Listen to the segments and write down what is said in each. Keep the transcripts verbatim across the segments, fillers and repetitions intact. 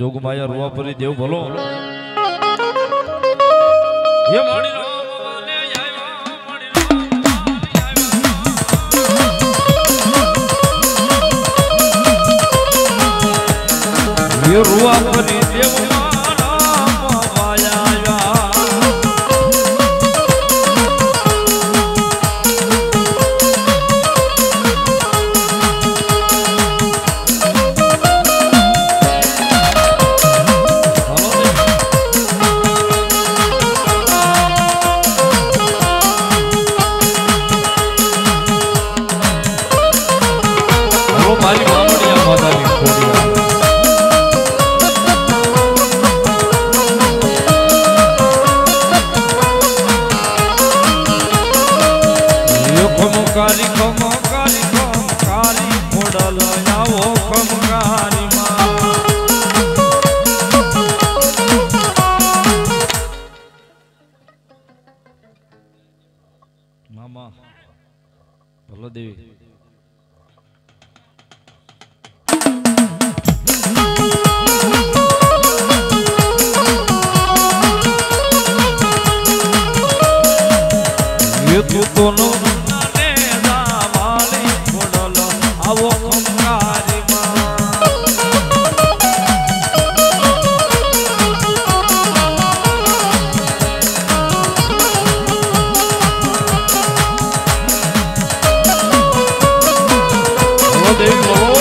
જોગમાયા રૂવાપરી દેવ ભલો એ માડી રામ વાલે આવ્યા માડી રામ એ રૂવાપરી દેવ મારી મામડિયા માતાની ખોડિયા ખમકારી ખમકારી ખમકારી ખોડલ આવો ખમકારી મામા ભલો દેવી તું તો નો ને દાવાલી ખોડલો આવો ખમકારી માં દેવી બોલો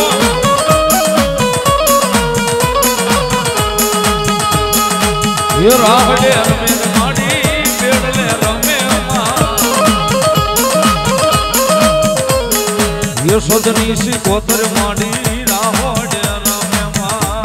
એ રાહડે રમે માડી પેડલે રમે યશોદની સી કોતર માડી રાહોડ રમે માં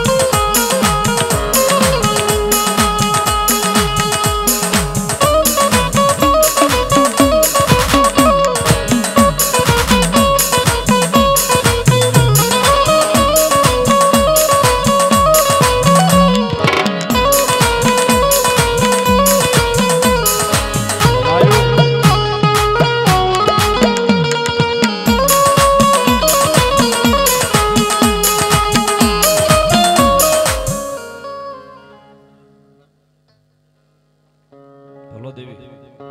ભલો દેવી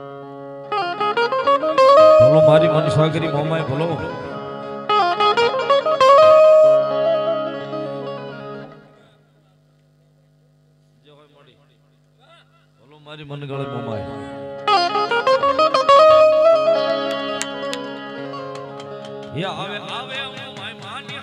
ભલો મારી મનસાગરી મોમાય ભલો ભલો મારી મનગળે મોમાય એ આવે આવે મોમાય માની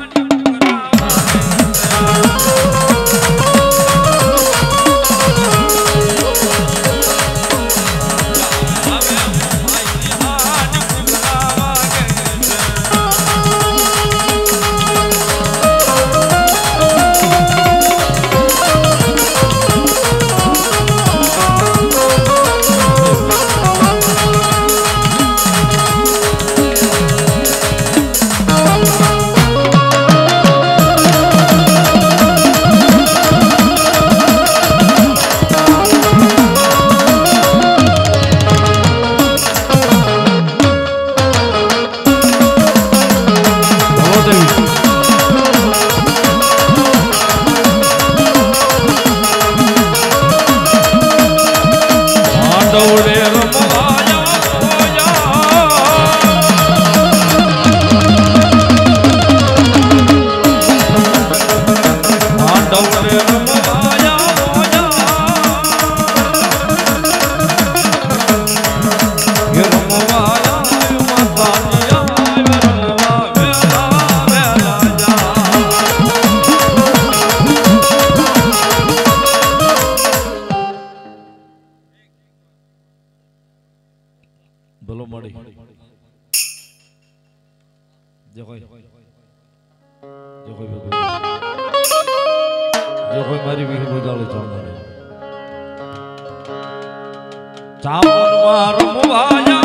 ભલો મળી જે કોઈ જે કોઈ જે કોઈ મારી વીર બોજાળે ચામડે ચામડ માં રમવાયા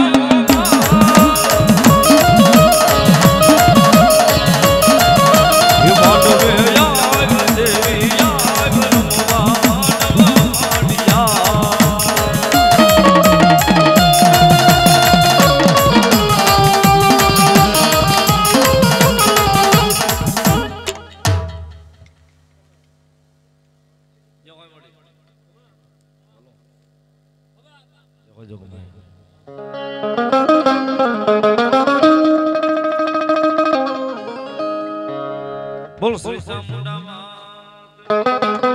બોલ શ્રી ચામુંડા માં